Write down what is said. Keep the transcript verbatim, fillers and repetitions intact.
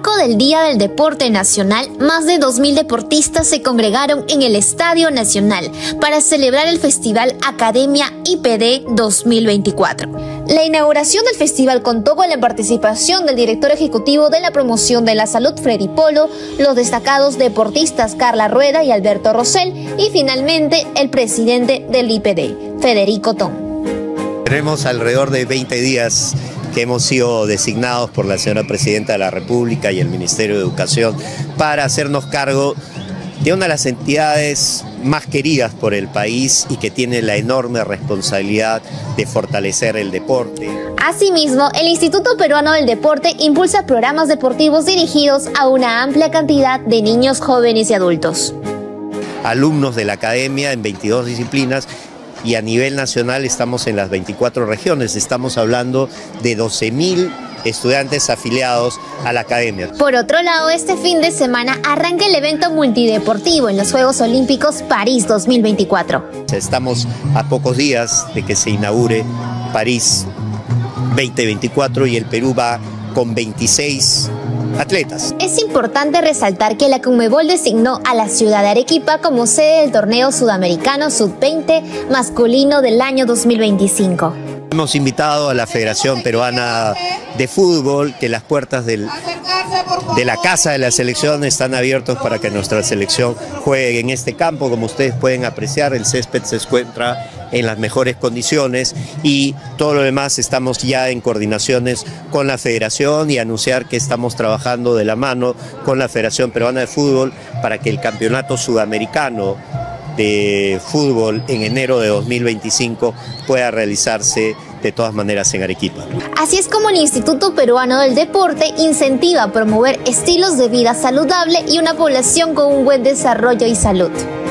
marco del Día del Deporte Nacional, más de dos mil deportistas se congregaron en el Estadio Nacional para celebrar el Festival Academia I P D dos mil veinticuatro. La inauguración del festival contó con la participación del director ejecutivo de la Promoción de la Salud, Freddy Polo, los destacados deportistas Carla Rueda y Alberto Rosell, y finalmente el presidente del I P D, Federico Ton. Tenemos alrededor de veinte días que hemos sido designados por la señora Presidenta de la República y el Ministerio de Educación para hacernos cargo de una de las entidades más queridas por el país y que tiene la enorme responsabilidad de fortalecer el deporte. Asimismo, el Instituto Peruano del Deporte impulsa programas deportivos dirigidos a una amplia cantidad de niños, jóvenes y adultos. Alumnos de la academia en veintidós disciplinas, y a nivel nacional estamos en las veinticuatro regiones, estamos hablando de doce mil estudiantes afiliados a la academia. Por otro lado, este fin de semana arranca el evento multideportivo en los Juegos Olímpicos París dos mil veinticuatro. Estamos a pocos días de que se inaugure París veinte veinticuatro y el Perú va con veintiséis atletas. Es importante resaltar que la Conmebol designó a la ciudad de Arequipa como sede del torneo sudamericano sub veinte masculino del año dos mil veinticinco. Hemos invitado a la Federación Peruana de Fútbol que las puertas del, de la casa de la selección están abiertas para que nuestra selección juegue en este campo. Como ustedes pueden apreciar, el césped se encuentra en las mejores condiciones y todo lo demás estamos ya en coordinaciones con la Federación y anunciar que estamos trabajando de la mano con la Federación Peruana de Fútbol para que el Campeonato Sudamericano de Fútbol en enero de dos mil veinticinco pueda realizarse de todas maneras en Arequipa. Así es como el Instituto Peruano del Deporte incentiva a promover estilos de vida saludable y una población con un buen desarrollo y salud.